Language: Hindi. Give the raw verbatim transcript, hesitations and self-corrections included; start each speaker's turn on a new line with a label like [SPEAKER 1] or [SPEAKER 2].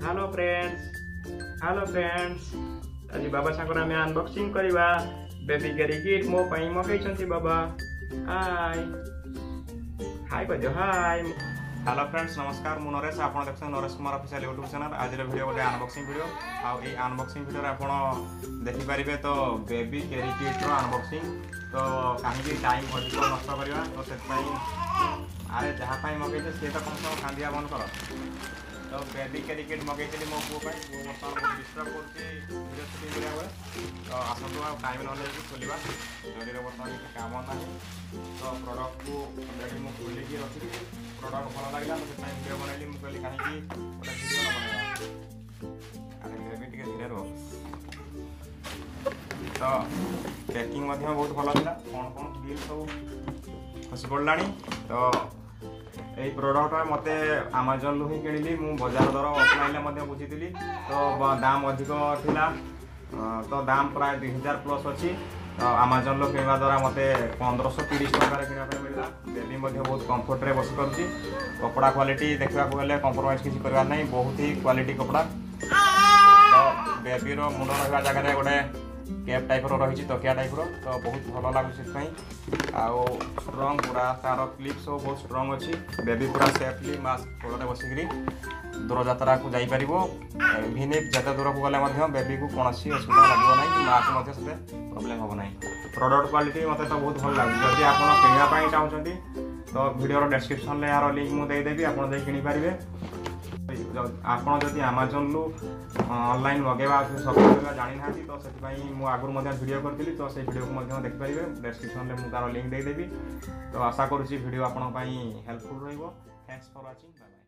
[SPEAKER 1] हेलो फ्रेंड्स हेलो फ्रेंड्स आज बाबा सागर आम अनबॉक्सिंग करवा बेबी कैरी किट मो पई मगैछंती बाबा हाय हाय बजो हाय। हेलो फ्रेंड्स नमस्कार मु नरेश आप देखते Naresh Kumar official YouTube channel. आज वीडियो गोटे अनबॉक्सिंग वीडियो आउ ये अनबॉक्सिंग वीडियो आप देखि पारिबे तो बेबी कैरी किट रो अनबॉक्सिंग तो कहीं टाइम अधिक नष्ट करवा तो से अरे जहाँ मगैचे सी तो कम से कम खांदिया बंद कर तो बेबी कैरी किट मगैली मो पुओ बर्तमान डिस्टर्ब कर शूटिंग करा तो आसतु आ टाइम ना खोलवा जल्दी बर्तमान किसी कम ना तो प्रडक्ट को अलरेडी मुझे खोलिकी रखी प्रडक्ट भल लगे तो वीडियो बनैली मुझे कहली कहीं गोटे वीडियो बनवा अरे बेबी टे धीरे रुह तो पैकिंग बहुत भल था कौन कौन बिल सब खसी पड़ा तो यही प्रोडक्ट मत आमाजन लू ही किणिली मु बजार दर ऑफलाइन बुझी तो दाम अधिक थिला तो दाम प्राय दुई हजार प्लस अच्छी तो आमाजन लो किणवा द्वारा मत पंद्रह सौ तीस टकर कि मिलला बेबी बहुत कंफर्ट रे बस कर कपड़ा क्वालिटी देखा गले कंप्रोमाइज किसी करवार नहीं बहुत ही क्वालिटी कपड़ा तो बेबी रो मुंड रहा जगह गोटे कैप टाइप रही तकिया टाइप तो बहुत भल लगुच आउ स्ट्रंग पूरा तार क्लिप सब बहुत स्ट्रंग अच्छी बेबी पूरा सेफली मास्क कोड़े बसिक दूर यात्रा को जापर भिने जिते दूर को गले बेबी को कौन असुविधा लगे ना मास्क से प्रोब्लेम हम ना प्रोडक्ट क्वालिटी मत तो बहुत भल लगे जदि आप किणापी चाहते तो वीडियो डिस्क्रिप्शन में यार लिंक मुझे देदेवी आप किनीपारे आपड़ जदि आमाजन लू ऑनलाइन मगेवा सब जानी ना तो से आगुरी वीडियो करी तो से वीडियो को देखिपारे डिस्क्रिप्शन में मुझे तार लिंक देदेवी तो आशा करुँची वीडियो आपंपाई हेल्पफुल रही। Thanks for watching bye bye.